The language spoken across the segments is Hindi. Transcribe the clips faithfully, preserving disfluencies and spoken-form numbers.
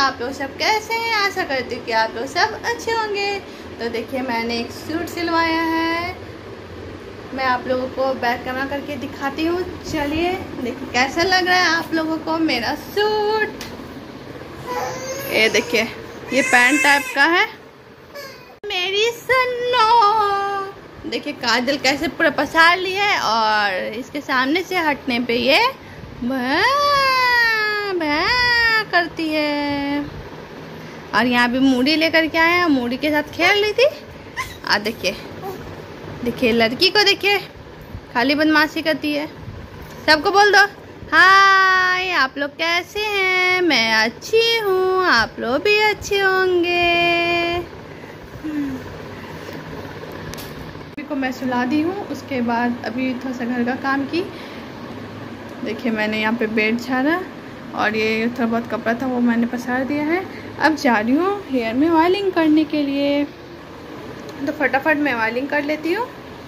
आप लोग सब कैसे हैं। आशा करती हूँ कि आप लोग सब अच्छे होंगे। तो देखिए मैंने एक सूट सिलवाया है, मैं आप लोगों को बैक कैमरा करके दिखाती हूँ। चलिए देखिए कैसा लग रहा है आप लोगों को मेरा सूट। ये देखिए ये पैंट टाइप का है मेरी सन्नो। देखिए काजल कैसे पूरा पसार ली है और इसके सामने से हटने पे ये भैं भैं करती है। और यहाँ भी मूड़ी लेकर के आए हैं, मूड़ी के साथ खेल रही थी। आ देखिए देखिए लड़की को देखिए खाली बदमाशी करती है। सबको बोल दो हाय, आप लोग कैसे हैं। मैं अच्छी हूँ, आप लोग भी अच्छे होंगे। को मैं सुला दी हूँ, उसके बाद अभी थोड़ा सा घर का काम की। देखिए मैंने यहाँ पे बेड झाड़ा और ये थोड़ा बहुत कपड़ा था वो मैंने पसार दिया है। अब जा रही हूँ हेयर में ऑयलिंग करने के लिए, तो फटाफट मैं ऑयलिंग कर लेती हूँ।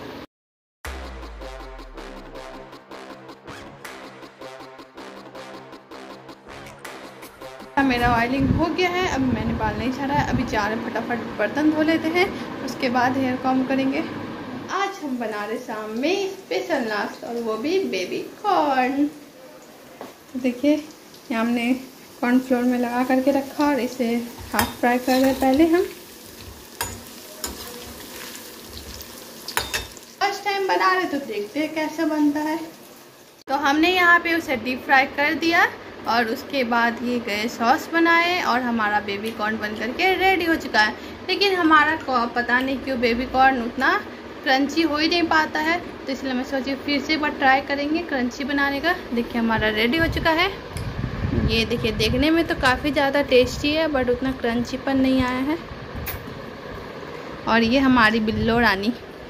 मेरा ऑयलिंग हो गया है, अब मैंने बाल नहीं झाड़ा है। अभी जा रहे फटाफट बर्तन धो लेते हैं, उसके बाद हेयर कॉम करेंगे। आज हम बना रहे शाम में स्पेशल नाश्ता और वो भी बेबी कॉर्न। तो देखिए यहाँ हमने कॉर्न फ्लोर में लगा करके रखा और इसे हाफ फ्राई कर रहे पहले हम। फर्स्ट टाइम बना रहे तो देखते हैं कैसा बनता है। तो हमने यहाँ पे उसे डीप फ्राई कर दिया और उसके बाद ये गए सॉस बनाए और हमारा बेबी कॉर्न बन करके रेडी हो चुका है। लेकिन हमारा पता नहीं क्यों बेबी कॉर्न उतना क्रंची हो ही नहीं पाता है, तो इसलिए मैं सोची फिर से एक बार ट्राई करेंगे क्रंची बनाने का। देखिए हमारा रेडी हो चुका है। ये देखिए देखने में तो काफ़ी ज़्यादा टेस्टी है बट उतना क्रंचीपन नहीं आया है। और ये हमारी बिल्लो रानी,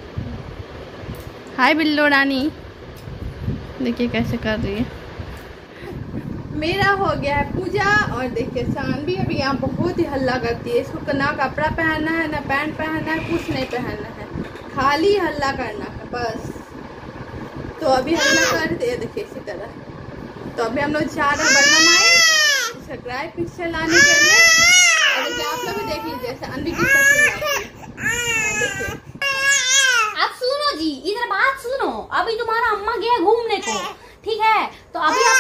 हाय बिल्लो रानी, देखिए कैसे कर रही है। मेरा हो गया है पूजा और देखिए सानवी अभी यहाँ बहुत ही हल्ला करती है। इसको ना कपड़ा पहनना है ना पैंट पहनना है, कुछ नहीं पहनना है, खाली हल्ला करना है बस। तो अभी हल्ला कर दे देखिए इसी तरह। तो अभी हम लोग जा रहे हैं बर्मा माई सब्सक्राइब पिक्चर लाने के लिए। और देखिए आप लोग भी देख लीजिए जैसे अनवी की देखिए। आप सुनो जी, इधर बात सुनो। अभी तुम्हारा अम्मा गया घूमने को, ठीक है, तो अभी आप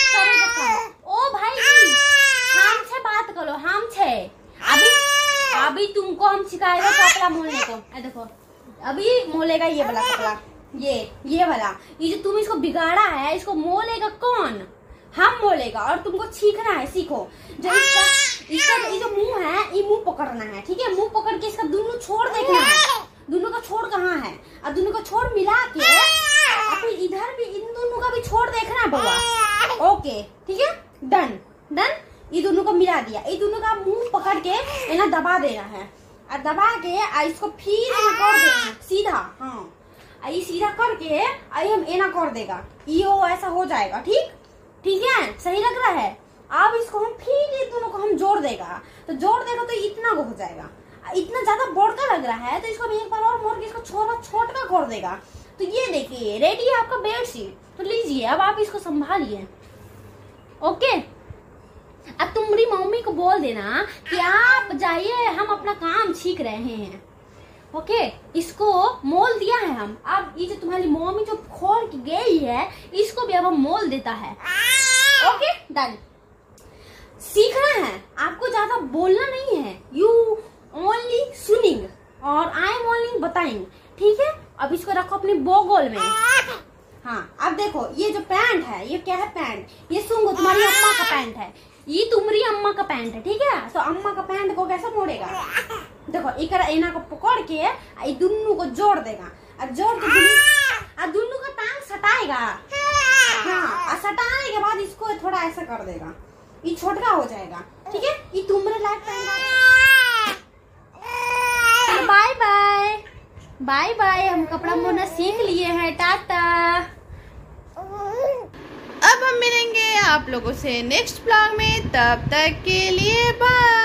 ओ भाई जी हम से बात करो, हम छे अभी अभी तुमको हम सिखाएगा कपड़ा मोलने को। देखो अभी मोलेगा ये वाला कपड़ा, ये ये वाला, ये जो तुम इसको बिगाड़ा है इसको मोलेगा कौन? हम मोलेगा और तुमको सीखना है, सीखो। जो इसका इसका ये जो मुंह है ये मुंह पकड़ना है, ठीक है। मुंह पकड़ के इसका दोनों छोर देखना है, दोनों का छोर कहाँ है और दोनों का छोर मिला के फिर इधर भी इन दोनों का भी छोर देखना है बउआ। ओके ठीक है, डन डन। ये दोनों को मिला दिया, ये दोनों का मुंह पकड़ के इन्हें दबा देना है और दबा के इसको फिर कर देना सीधा। हाँ ये सीधा करके आई हम एना कर देगा, ये वो ऐसा हो जाएगा। ठीक ठीक है, सही लग रहा है। अब इसको हम फिर ये दोनों को हम जोड़ देगा, तो जोड़ देगा तो इतना हो जाएगा। इतना ज्यादा बड़का लग रहा है तो इसको एक बार और मोड़ के इसको छोटा छोटा कर देगा। तो ये देखिए रेडी है आपका बेडशीट। तो लीजिए अब आप इसको संभालिए। ओके, अब तुम्हारी मम्मी को बोल देना कि आप जाइए, हम अपना काम सीख रहे हैं। ओके, इसको मोल दिया है हम। अब ये जो तुम्हारी मम्मी जो खोल के गई है इसको भी अब हम मोल देता है। Okay done. सीखना है आपको, ज्यादा बोलना नहीं है। यू ओनली सुनिंग और आई एम ओनली बताइंग, ठीक है। अब इसको रखो अपने बगल में। हाँ अब देखो ये जो पैंट है ये क्या है? पैंट, ये सुंगो तुम्हारी अम्मा का पैंट है, ये तुम्हारी अम्मा का पैंट है, ठीक है। तो अम्मा का पैंट को कैसे मोड़ेगा? देखो एक एना को पकड़ के ये दोनों को जोड़ देगा और जोड़ के और दोनों का टांग सटाएगा। हाँ और सटाने के बाद इसको थोड़ा ऐसा कर देगा, ये छोटा हो जाएगा, ठीक है। ये तुम्हारे लायक pant. Bye bye bye bye, हम कपड़ा मोड़ना सीख लिए हैं। टाटा। अब हम मिलेंगे आप लोगों से नेक्स्ट ब्लॉग में, तब तक के लिए बाय।